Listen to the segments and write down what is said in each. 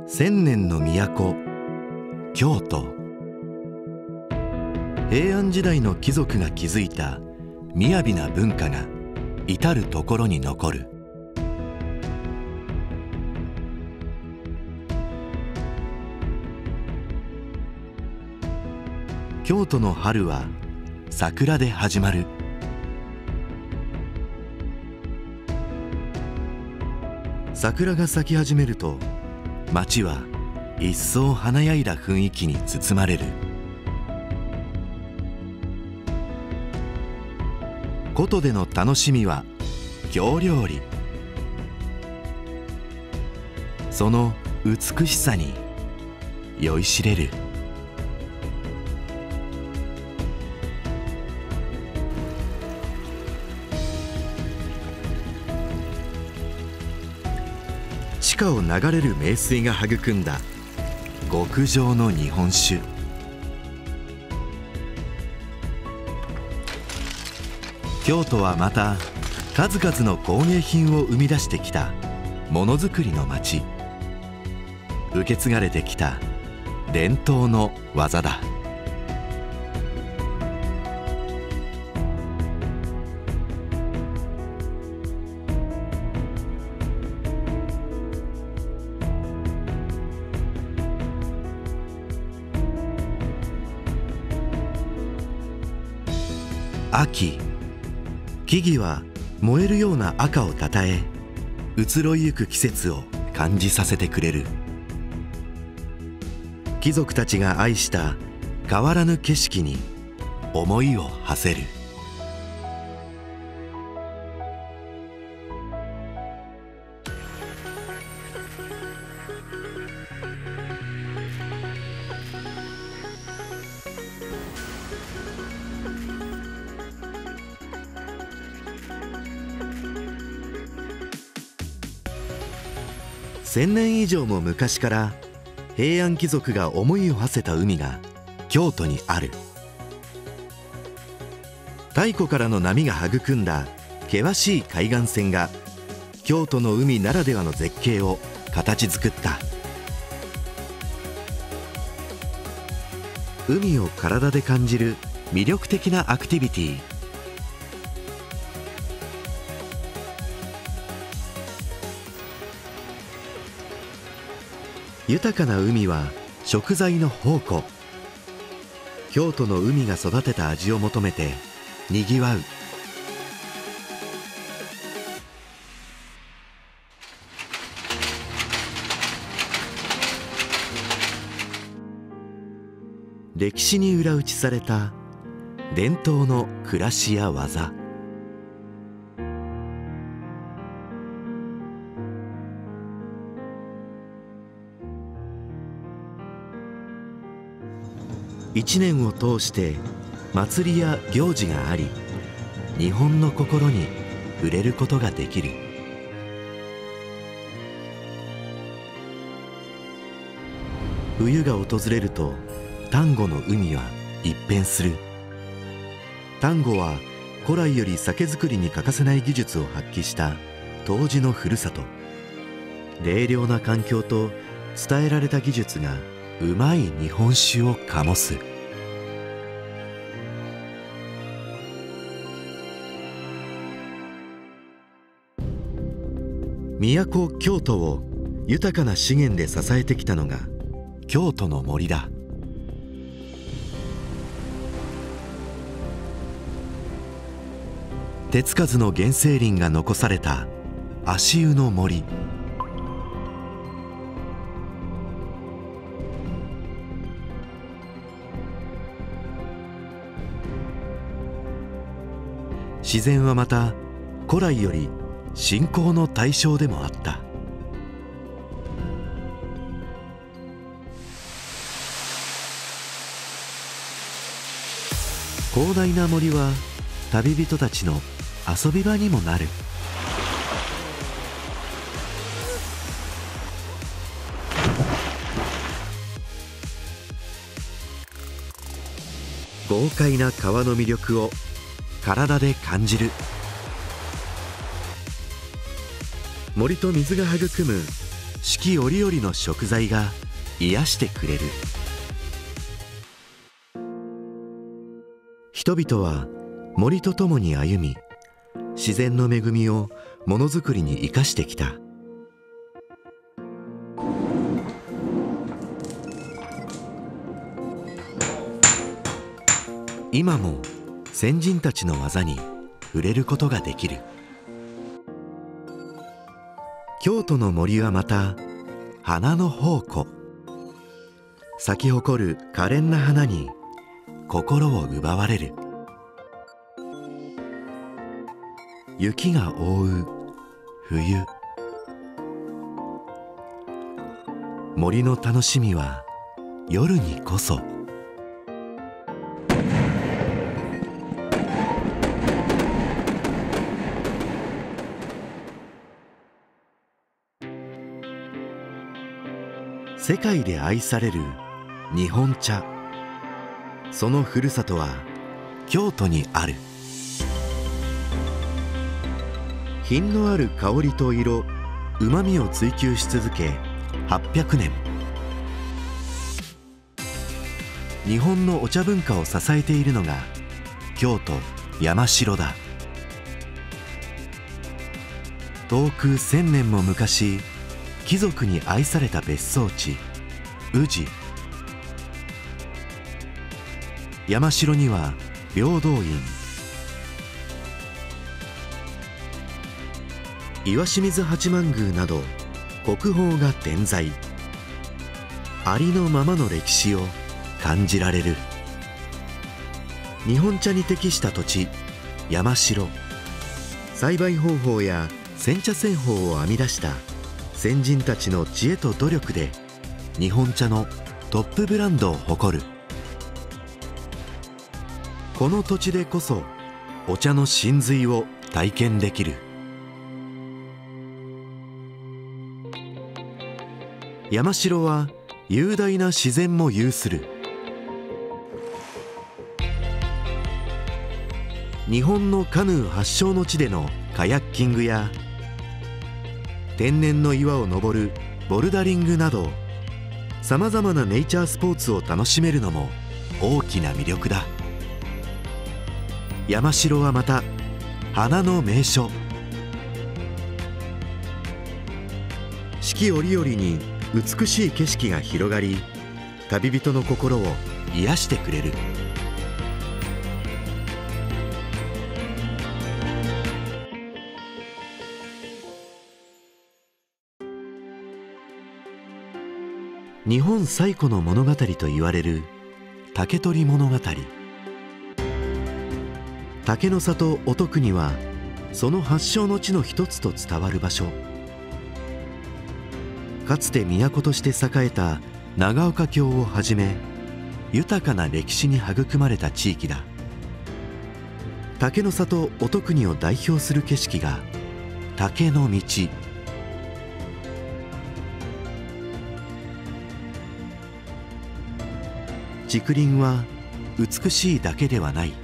千年の都京都。平安時代の貴族が築いた雅な文化が至る所に残る。京都の春は桜で始まる。桜が咲き始めると街は一層華やいだ雰囲気に包まれる。古都での楽しみは京料理。その美しさに酔いしれる。地下を流れる名水が育んだ極上の日本酒。京都はまた数々の工芸品を生み出してきたものづくりの町。受け継がれてきた伝統の技だ。秋、木々は燃えるような赤をたたえ、移ろいゆく季節を感じさせてくれる。貴族たちが愛した変わらぬ景色に思いを馳せる。1000年以上も昔から平安貴族が思いを馳せた海が京都にある。太古からの波が育んだ険しい海岸線が京都の海ならではの絶景を形作った。海を体で感じる魅力的なアクティビティ。豊かな海は食材の宝庫。京都の海が育てた味を求めてにぎわう。歴史に裏打ちされた伝統の暮らしや技。一年を通して祭りや行事があり、日本の心に触れることができる。冬が訪れると丹後の海は一変する。丹後は古来より酒造りに欠かせない技術を発揮した杜氏のふるさと。冷涼な環境と伝えられた技術がうまい日本酒を醸す。都京都を豊かな資源で支えてきたのが京都の森だ。手つかずの原生林が残された足湯の森。自然はまた古来より信仰の対象でもあった。広大な森は旅人たちの遊び場にもなる。豪快な川の魅力を体で感じる。森と水が育む四季折々の食材が癒してくれる。人々は森とともに歩み、自然の恵みをものづくりに生かしてきた。今も先人たちの技に触れることができる。京都の森はまた花の宝庫。咲き誇る可憐な花に心を奪われる。雪が覆う冬。森の楽しみは夜にこそ。世界で愛される日本茶。そのふるさとは京都にある。品のある香りと色、うまみを追求し続け800年。日本のお茶文化を支えているのが京都山城だ。遠く1000年も昔、貴族に愛された別荘地宇治。山城には平等院、石清水八幡宮など国宝が点在。ありのままの歴史を感じられる。日本茶に適した土地山城。栽培方法や煎茶製法を編み出した先人たちの知恵と努力で日本茶のトップブランドを誇る。この土地でこそお茶の真髄を体験できる。山城は雄大な自然も有する。日本のカヌー発祥の地でのカヤッキングや天然の岩を登るボルダリングなど、さまざまなネイチャースポーツを楽しめるのも大きな魅力だ。山城はまた花の名所。四季折々に美しい景色が広がり、旅人の心を癒してくれる。日本最古の物語と言われる竹取物語。竹の里音国はその発祥の地の一つと伝わる場所。かつて都として栄えた長岡京をはじめ、豊かな歴史に育まれた地域だ。竹の里音国を代表する景色が竹の道。竹林は美しいだけではない。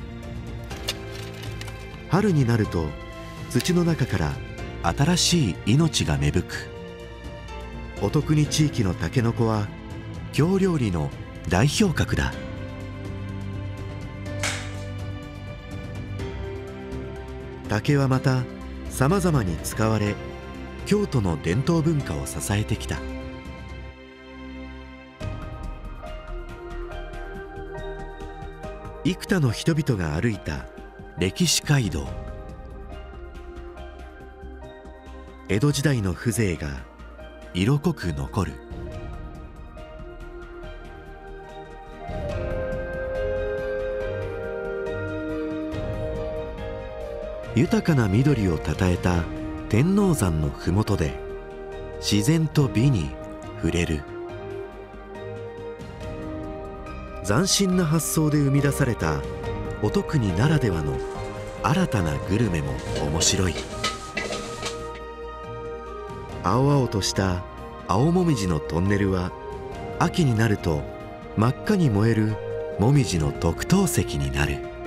春になると土の中から新しい命が芽吹く。音国地域のタケノコは京料理の代表格だ。竹はまたさまざまに使われ、京都の伝統文化を支えてきた。幾多の人々が歩いた歴史街道。江戸時代の風情が色濃く残る。豊かな緑をたたえた天王山のふもとで自然と美に触れる。斬新な発想で生み出された音国ならではの新たなグルメも面白い。青々とした青もみじのトンネルは秋になると真っ赤に燃えるもみじの特等席になる。